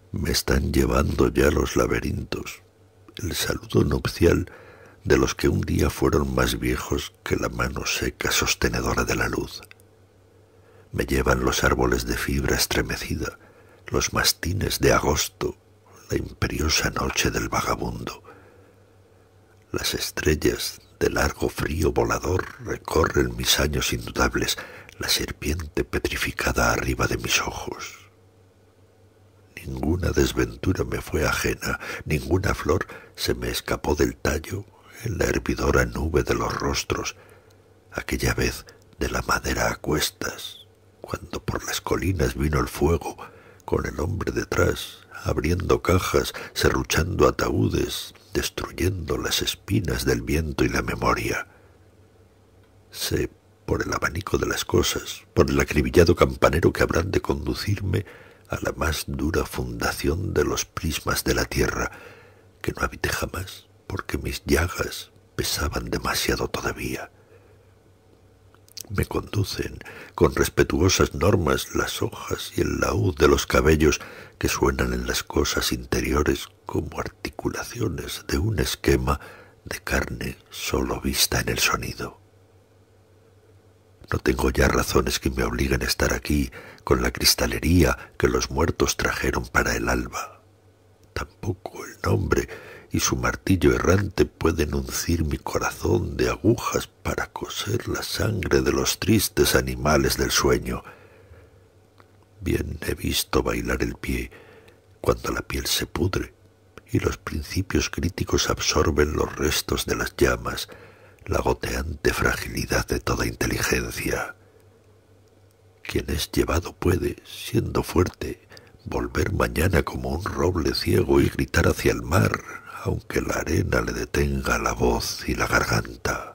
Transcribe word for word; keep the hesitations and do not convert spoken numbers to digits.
Me están llevando ya los laberintos, el saludo nupcial de los que un día fueron más viejos que la mano seca sostenedora de la luz. Me llevan los árboles de fibra estremecida, los mastines de agosto, la imperiosa noche del vagabundo. Las estrellas de largo frío volador recorren mis años indudables, la serpiente petrificada arriba de mis ojos. Ninguna desventura me fue ajena, ninguna flor se me escapó del tallo en la hervidora nube de los rostros, aquella vez de la madera a cuestas, cuando por las colinas vino el fuego, con el hombre detrás, abriendo cajas, serruchando ataúdes, destruyendo las espinas del viento y la memoria. Sé, por el abanico de las cosas, por el acribillado campanero que habrán de conducirme a la más dura fundación de los prismas de la tierra, que no habité jamás, porque mis llagas pesaban demasiado todavía. Me conducen con respetuosas normas las hojas y el laúd de los cabellos que suenan en las cosas interiores como articulaciones de un esquema de carne solo vista en el sonido. No tengo ya razones que me obliguen a estar aquí con la cristalería que los muertos trajeron para el alba. Tampoco el nombre y su martillo errante pueden uncir mi corazón de agujas para coser la sangre de los tristes animales del sueño. Bien he visto bailar el pie cuando la piel se pudre y los principios críticos absorben los restos de las llamas, la goteante fragilidad de toda inteligencia. Quien es llevado puede, siendo fuerte, volver mañana como un roble ciego y gritar hacia el mar, aunque la arena le detenga la voz y la garganta.